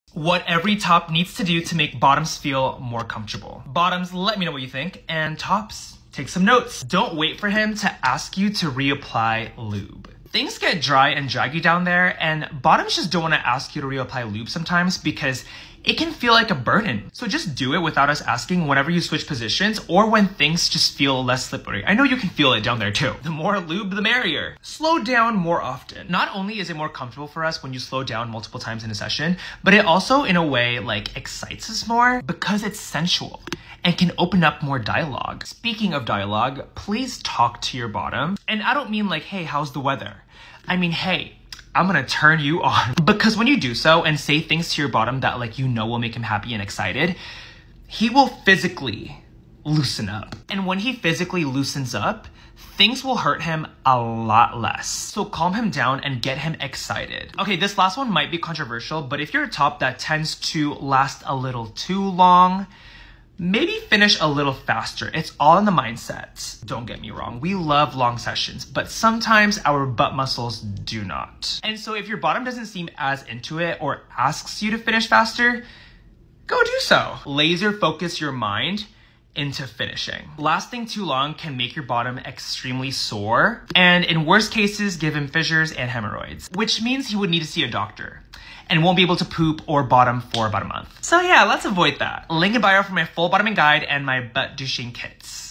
What every top needs to do to make bottoms feel more comfortable. Bottoms, let me know what you think, and tops, take some notes. Don't wait for him to ask you to reapply lube. Things get dry and draggy down there, and bottoms just don't want to ask you to reapply lube sometimes because it can feel like a burden. So just do it without us asking whenever you switch positions or when things just feel less slippery. I know you can feel it down there too. The more lube, the merrier. Slow down more often. Not only is it more comfortable for us when you slow down multiple times in a session, but it also in a way like excites us more because it's sensual and can open up more dialogue. Speaking of dialogue, please talk to your bottom. And I don't mean like, hey, how's the weather? I mean, hey, I'm gonna turn you on. Because when you do so and say things to your bottom that like you know will make him happy and excited, he will physically loosen up. And when he physically loosens up, things will hurt him a lot less. So calm him down and get him excited. Okay, this last one might be controversial, but if you're a top that tends to last a little too long, maybe finish a little faster. It's all in the mindset. Don't get me wrong, we love long sessions, but sometimes our butt muscles do not. And so if your bottom doesn't seem as into it or asks you to finish faster, go do so. Laser focus your mind into finishing. Lasting too long can make your bottom extremely sore, and in worst cases, give him fissures and hemorrhoids, which means he would need to see a doctor and won't be able to poop or bottom for about a month. So yeah, let's avoid that. Link in bio for my full bottoming guide and my butt douching kits.